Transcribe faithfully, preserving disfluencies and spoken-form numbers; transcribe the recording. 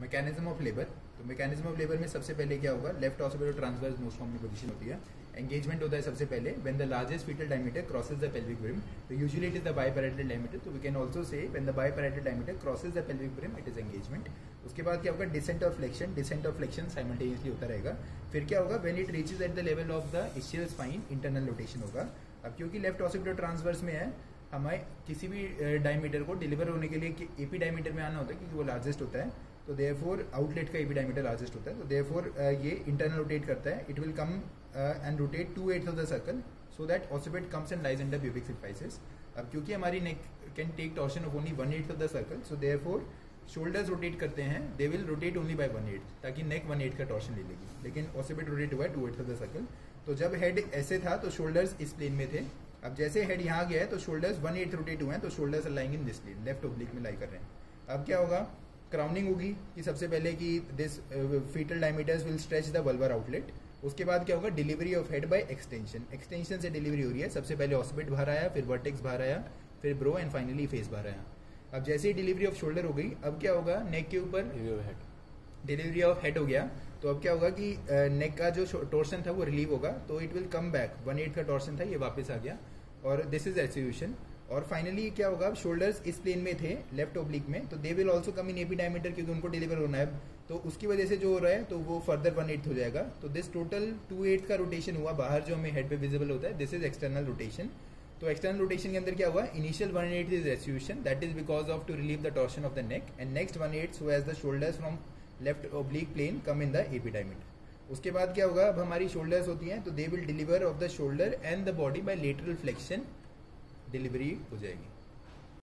Mechanism of labour. तो mechanism of labour में सबसे पहले क्या होगा, left occipital transverse most common position होती है। एंगेजमेंट होता है सबसे पहले when the largest fetal diameter crosses the pelvic brim. तो usually it is the biparietal diameter, तो we can also say when the biparietal diameter crosses the pelvic brim it is engagement. उसके बाद क्या होगा, डिसेंट और flexion. Descent और flexion simultaneously होता रहेगा। फिर क्या होगा, when it reaches at the level of the ischial spine internal rotation होगा। अब क्योंकि लेफ्ट ऑसिपिटल ट्रांसवर्स में है, हमें किसी भी डायमीटर को डिलीवर होने के लिए एपी डायमीटर में आना होता है क्योंकि वो लार्जेस्ट होता है। तो देयरफॉर आउटलेट का एपी डायमीटर लार्जेस्ट होता है, तो देयरफॉर ये इंटरनल रोटेट करता है। It will come and rotate to eighth of the circle so that occiput comes and lies under pubic symphysis. अब क्योंकि हमारी neck can take torsion of only one eighth of the circle, so therefore shoulders rotate करते हैं, they will rotate only by one eighth, ताकि neck one eighth का torsion ले लेगी। लेकिन ऑसिपिट रोटेट हुआ है two eighth of the circle. तो जब हेड ऐसे था तो शोल्डर्स इस प्लेन में थे। अब जैसे हेड यहाँ गया है तो शोल्डर्स वन एट्थ रोटेट हुए हैं, तो shoulders are lying in this plane, left oblique में लाई कर रहे हैं। अब क्या होगा, क्राउनिंग होगी कि सबसे पहले कि this fetal diameters will stretch the vulvar outlet. उसके बाद क्या होगा, delivery of head by extension. Extension से डिलीवरी हो रही है, सबसे पहले ऑसिपिट बाहर आया, फिर वर्टेक्स बाहर आया, फिर ब्रो एंड फाइनली फेस बाहर आया। अब जैसे ही डिलीवरी ऑफ शोल्डर हो गई, अब क्या होगा, नेक के ऊपर डिलीवरी ऑफ हेड हो गया। तो अब क्या होगा कि नेक का जो टॉर्सन था वो रिलीव होगा, तो it will come back. One eighth का टॉर्सन था, ये वापस आ गया और दिस इज एक्सिक्यूशन। और फाइनली क्या होगा, शोल्डर्स इस प्लेन में थे लेफ्ट ओब्लिक में, तो they will also come in AP diameter क्योंकि उनको डिलीवर होना है। तो उसकी वजह से जो हो रहा है तो वो फर्दर वन एट्थ हो जाएगा। तो दिस टोटल टू एट्थ का रोटेशन हुआ बाहर, जो हमें हेड पे विजिबल होता है, दिस इज एक्सटर्नल रोटेशन। तो एक्सटर्नल रोटेशन के अंदर क्या हुआ, initial one eighth is execution, that is because of to relieve the torsion of the neck, and next one eighth so as the shoulders from left oblique plane come in the AP diameter. उसके बाद क्या होगा, अब हमारी shoulders होती हैं तो they will deliver of the shoulder and the body by lateral flexion, delivery हो जाएगी।